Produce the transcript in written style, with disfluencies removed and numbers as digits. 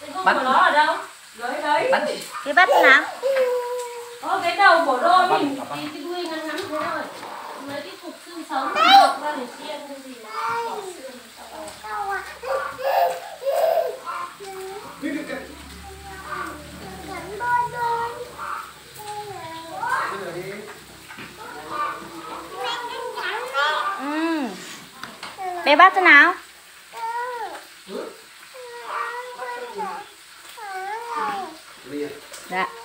Bắt nó ở đâu? Đấy. Cái bắt nào? Cái đầu của đôi mình cái đuôi ngắn ngắn thế thôi. Mấy cái cục xương sống ra để chiên cái gì Bé bắt thế nào? Dạ.